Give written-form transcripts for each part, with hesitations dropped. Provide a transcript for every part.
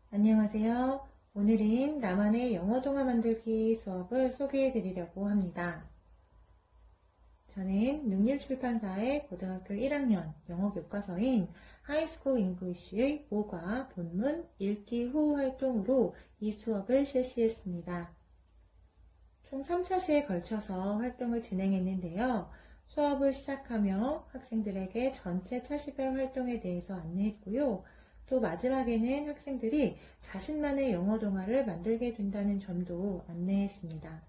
안녕하세요. 오늘은 나만의 영어 동화 만들기 수업을 소개해 드리려고 합니다. 저는 능률출판사의 고등학교 1학년 영어 교과서인 하이스쿨 잉글리시의 모과 본문 읽기 후 활동으로 이 수업을 실시했습니다. 총 3차 시에 걸쳐서 활동을 진행했는데요. 수업을 시작하며 학생들에게 전체 차시별 활동에 대해서 안내했고요. 또 마지막에는 학생들이 자신만의 영어 동화를 만들게 된다는 점도 안내했습니다.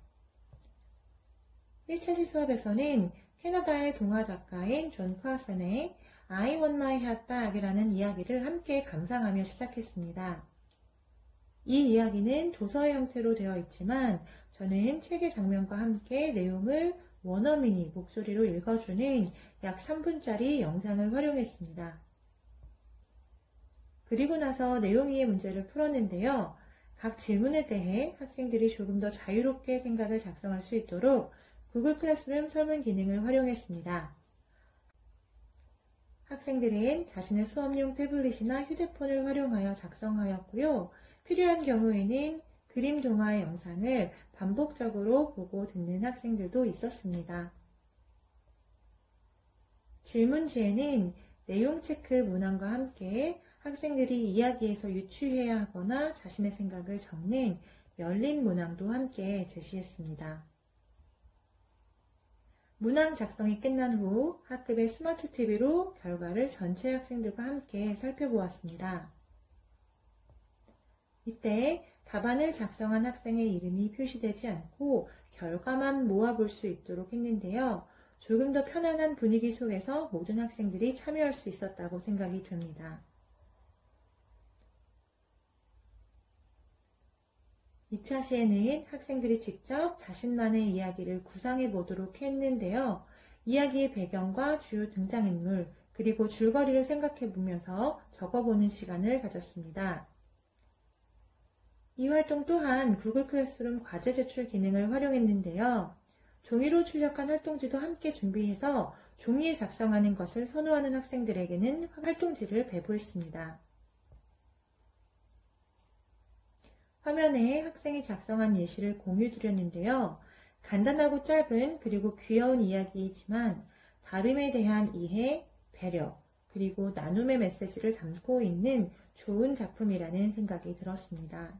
1차 시 수업에서는 캐나다의 동화 작가인 존 카슨의 I want my hat back이라는 이야기를 함께 감상하며 시작했습니다. 이 이야기는 도서의 형태로 되어 있지만 저는 책의 장면과 함께 내용을 원어민이 목소리로 읽어주는 약 3분짜리 영상을 활용했습니다. 그리고 나서 내용 이해 문제를 풀었는데요. 각 질문에 대해 학생들이 조금 더 자유롭게 생각을 작성할 수 있도록 구글 클래스룸 설문 기능을 활용했습니다. 학생들은 자신의 수업용 태블릿이나 휴대폰을 활용하여 작성하였고요. 필요한 경우에는 그림 동화의 영상을 반복적으로 보고 듣는 학생들도 있었습니다. 질문지에는 내용 체크 문항과 함께 학생들이 이야기에서 유추해야 하거나 자신의 생각을 적는 열린 문항도 함께 제시했습니다. 문항 작성이 끝난 후 학급의 스마트 TV로 결과를 전체 학생들과 함께 살펴보았습니다. 이때 답안을 작성한 학생의 이름이 표시되지 않고 결과만 모아볼 수 있도록 했는데요. 조금 더 편안한 분위기 속에서 모든 학생들이 참여할 수 있었다고 생각이 됩니다. 2차 시에는 학생들이 직접 자신만의 이야기를 구상해 보도록 했는데요. 이야기의 배경과 주요 등장인물, 그리고 줄거리를 생각해 보면서 적어보는 시간을 가졌습니다. 이 활동 또한 구글 클래스룸 과제 제출 기능을 활용했는데요. 종이로 출력한 활동지도 함께 준비해서 종이에 작성하는 것을 선호하는 학생들에게는 활동지를 배부했습니다. 화면에 학생이 작성한 예시를 공유드렸는데요. 간단하고 짧은 그리고 귀여운 이야기이지만 다름에 대한 이해, 배려, 그리고 나눔의 메시지를 담고 있는 좋은 작품이라는 생각이 들었습니다.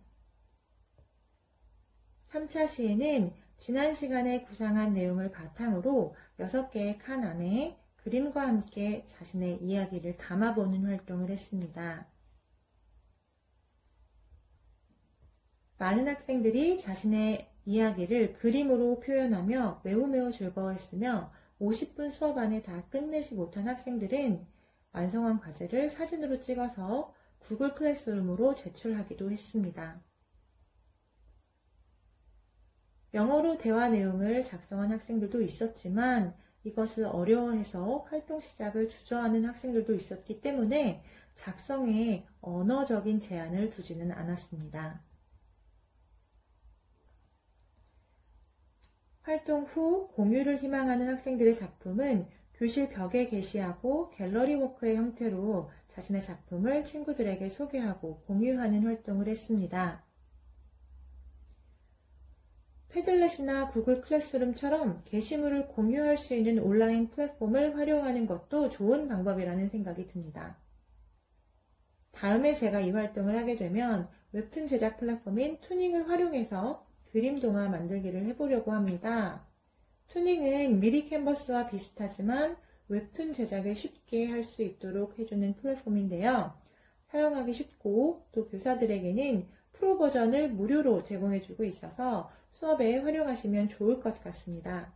3차 시에는 지난 시간에 구상한 내용을 바탕으로 6개의 칸 안에 그림과 함께 자신의 이야기를 담아보는 활동을 했습니다. 많은 학생들이 자신의 이야기를 그림으로 표현하며 매우 즐거워했으며 50분 수업 안에 다 끝내지 못한 학생들은 완성한 과제를 사진으로 찍어서 구글 클래스룸으로 제출하기도 했습니다. 영어로 대화 내용을 작성한 학생들도 있었지만 이것을 어려워해서 활동 시작을 주저하는 학생들도 있었기 때문에 작성에 언어적인 제한을 두지는 않았습니다. 활동 후 공유를 희망하는 학생들의 작품은 교실 벽에 게시하고 갤러리 워크의 형태로 자신의 작품을 친구들에게 소개하고 공유하는 활동을 했습니다. 패들렛이나 구글 클래스룸처럼 게시물을 공유할 수 있는 온라인 플랫폼을 활용하는 것도 좋은 방법이라는 생각이 듭니다. 다음에 제가 이 활동을 하게 되면 웹툰 제작 플랫폼인 투닝을 활용해서 그림 동화 만들기를 해보려고 합니다. 투닝은 미리 캔버스와 비슷하지만 웹툰 제작을 쉽게 할 수 있도록 해주는 플랫폼인데요. 사용하기 쉽고 또 교사들에게는 프로 버전을 무료로 제공해주고 있어서 수업에 활용하시면 좋을 것 같습니다.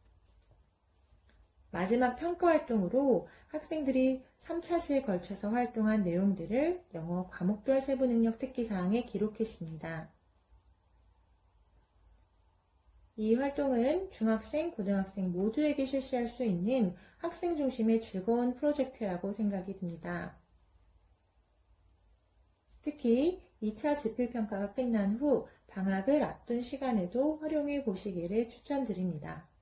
마지막 평가 활동으로 학생들이 3차 시에 걸쳐서 활동한 내용들을 영어 과목별 세부 능력 특기사항에 기록했습니다. 이 활동은 중학생, 고등학생 모두에게 실시할 수 있는 학생 중심의 즐거운 프로젝트라고 생각이 듭니다. 특히 2차 지필평가가 끝난 후 방학을 앞둔 시간에도 활용해 보시기를 추천드립니다.